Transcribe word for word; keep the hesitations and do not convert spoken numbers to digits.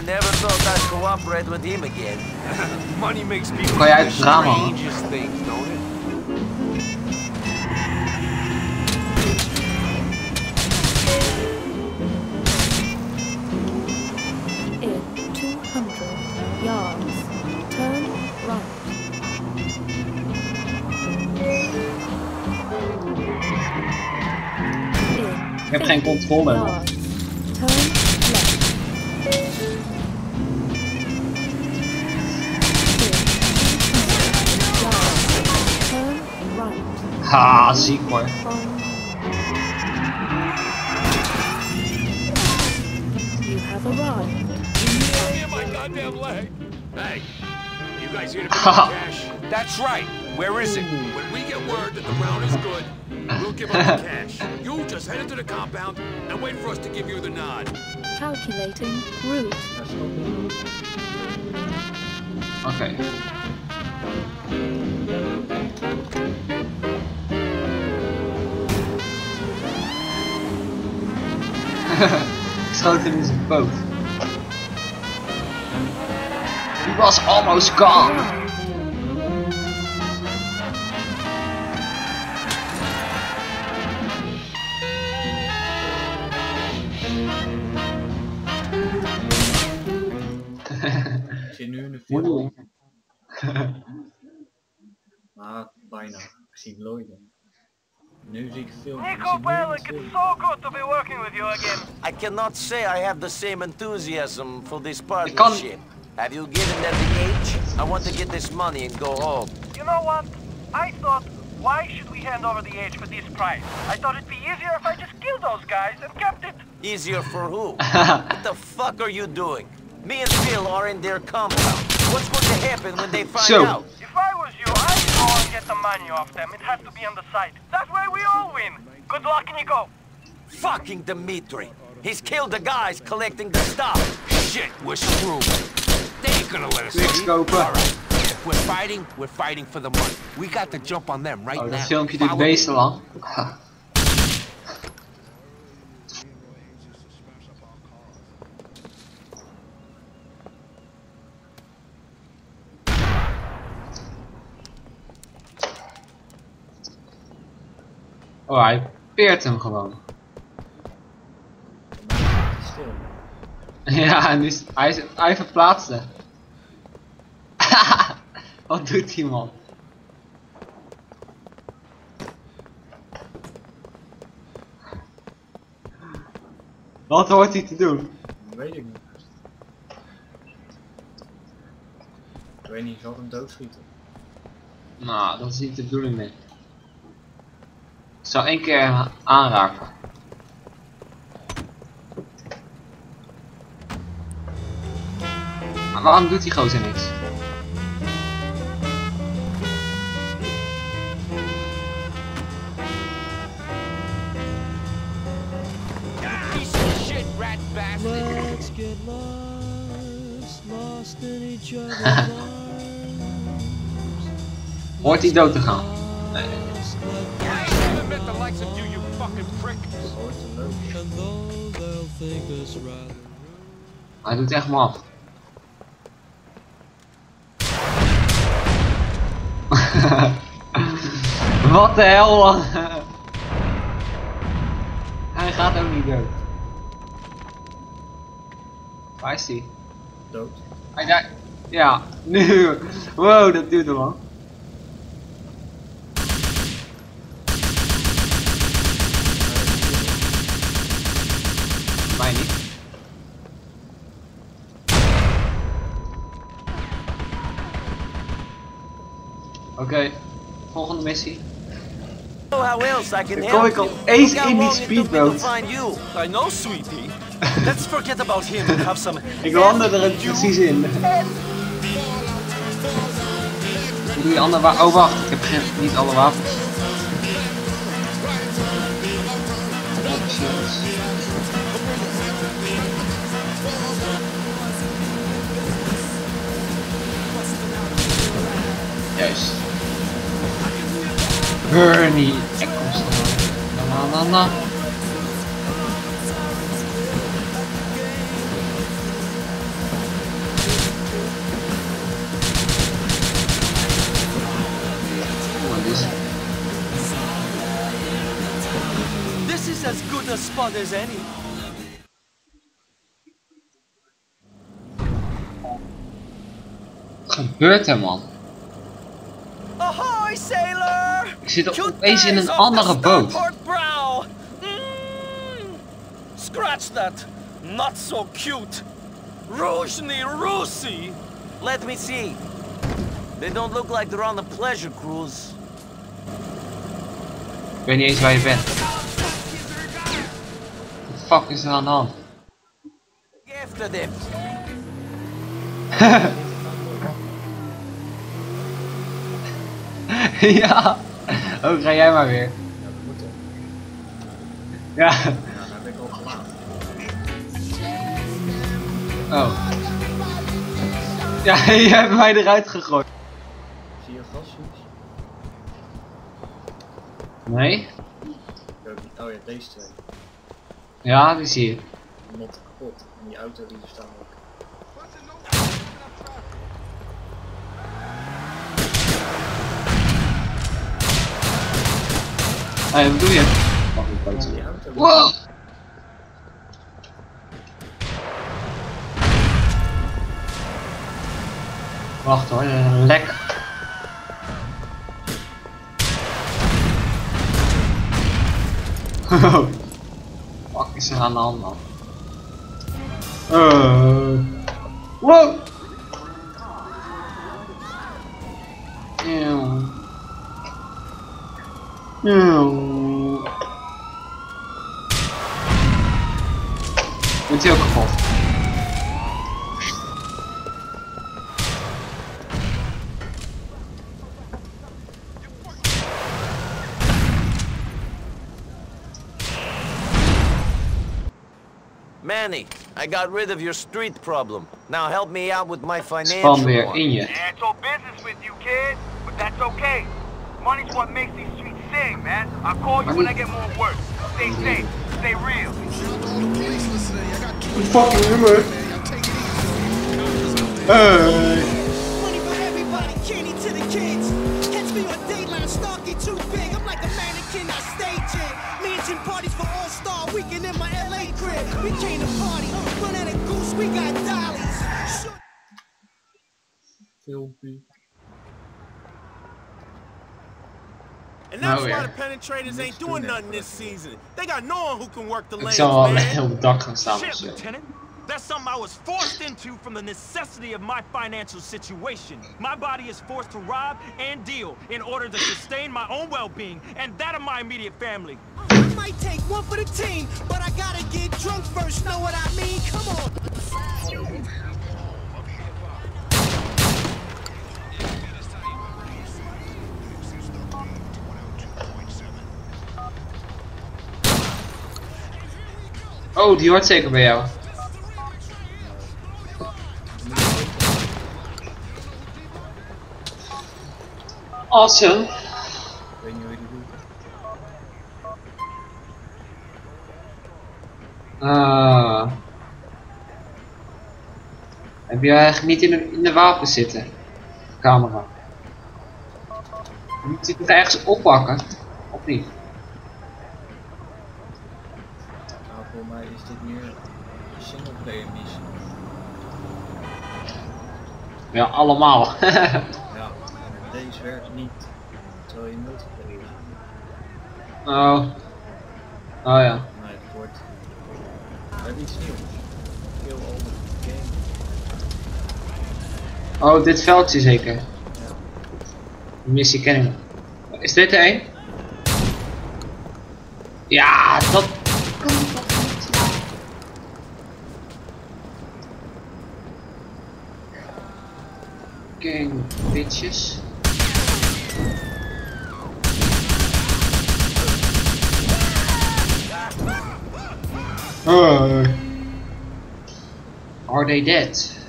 never thought I'd cooperate with him again. Money makes people Kan jij uit het do raam the hangen? strangest things, don't it? In two hundred yards, turn right. In Ik heb geen controle nog. yards, turn left. Turn right. Ha, ziek hoor. You have arrived. Yeah, my goddamn leg. Hey, you guys here to pick up the cash? That's right. Where is it? When we get word that the round is good, we'll give up the cash. You just head into the compound and wait for us to give you the nod. Calculating route. Oké. Okay. Ik schoot hem in zijn poot. He was almost gone. Ik zit nu in de film. Maar bijna. Ik zie Lloyd. Nu zie ik film. Nico Bellic, it's so good to be working with you again. I cannot say I have the same enthusiasm for this partnership. Have you given them the age? I want to get this money and go home. You know what? I thought, why should we hand over the age for this price? I thought it'd be easier if I just killed those guys and kept it. Easier for who? What the fuck are you doing? Me and Phil are in their compound. What's going to happen when they find So. out? If I was you, I'd go and get the money off them. It has to be on the site. That way we all win. Good luck, Nico. Fucking Dimitri. He's killed the guys collecting the stuff. Shit, we're screwed. They ain't gonna let us Niks leave. kopen. All right. If we're fighting, we're fighting for the money. We got to jump on them right Oh, now. dat filmpje duurt Follow me. beesten lang. Oh, hij peert hem gewoon. Stil. Ja, en nu is, hij, is, hij verplaatste. Wat doet die man? Wat hoort hij te doen? Dat weet ik niet. Ik weet niet, ik zal hem doodschieten. Nou, dat is niet de bedoeling mee. Ik zal één keer aanraken. Maar waarom doet die gozer niks? Piece of shit, rat bastard. Let's get lost, lost in each other's arms. Hoort hij dood te gaan? Nee. I ain't never met the likes of you, you fucking prick. Hoort te lopen. And though they'll think us rather Hij doet echt maf. Wat de hel man. Hij gaat ook niet dood. Waar is hij? Dood. Hij daar. Ja, nu. Wow, dat duurt hem man. Mij niet. Oké, okay, volgende missie. How else I can Dan kom ik help al you? eens Look how in die long it took me to speedboot. find you. I know, sweetie. Let's forget about him and have some. Ik landde er precies in. Hoe doe je andere wapens? Oh wacht, ik heb geen, niet alle wapens. Options. Juist. Bernie Eccleston. Na na na. spot as any. Wat gebeurt er, man? Ahoy, sailor! Ik zit opeens in een andere boot. Mm. Scratch that. Not so cute. Rózhny Rusi. Let me see. They don't look like they're on a pleasure cruise. Ik weet niet eens waar je bent. What the fuck is er aan de hand? After them. Ja. Oh, ga jij maar weer. Ja, we moeten. Ja. Ja, daar ben ik al gelaten. Oh. Ja, je hebt mij eruit gegooid. Zie je gasfiets? Nee? Ik ook niet. Oh ja, deze twee. Ja, die zie je. Die motten kapot. En die auto die er staan ook. Hé, wat doe je? Wacht, ik Ja, buiten. die auto. die- Wow! Wacht hoor, er is een lek. Wat is er aan de hand, man? Uh. Wow! Eeuw. Eeuw. Wordt hij ook kapot? Manny, I got rid of your street problem. Now help me out with my financial Span weer one. in je. Yeah, it's all business with you, kid. But that's okay. Money's what makes these streets sing, man. I'll call you when I get more work. Stay safe. Stay real. Fucking humor. Hey. Money for everybody, candy to the kids. Catch me on Dateline, Starkey too big. I'm like a mannequin, I stage it. Mansion parties for All-Star Weekend in my L A crib. We came to party, run at a goose, we got dollies. Shoot. Filmpje. And that's Oh, why yeah. the penetrators ain't doing nothing this season. They got no one who can work the Ik lanes, zal wel man. op het dak gaan staan of Shit, zo. Lieutenant. That's something I was forced into from the necessity of my financial situation. My body is forced to rob and deal in order to sustain my own well-being and that of my immediate family. I might take one for the team, but I gotta get drunk first, know what I mean? Come on. Oh, die hoort zeker bij jou. Awesome. Ik weet niet hoe je die doet. Ah. Heb je eigenlijk niet in de, in de wapen zitten? Camera. Moet je het ergens oppakken? Of niet? Nou, voor mij is dit meer een singleplayer missie. Ja, allemaal. Ja, deze werkt niet. Terwijl je multiplayer zit. Oh. Oh ja. Nee, het wordt... We hebben iets nieuws. Kill all the game. Oh, dit veldje zeker. Ja. Die missie ken ik. Is dit er een? Ja, dat... Gang bitches. Oh. Are they dead?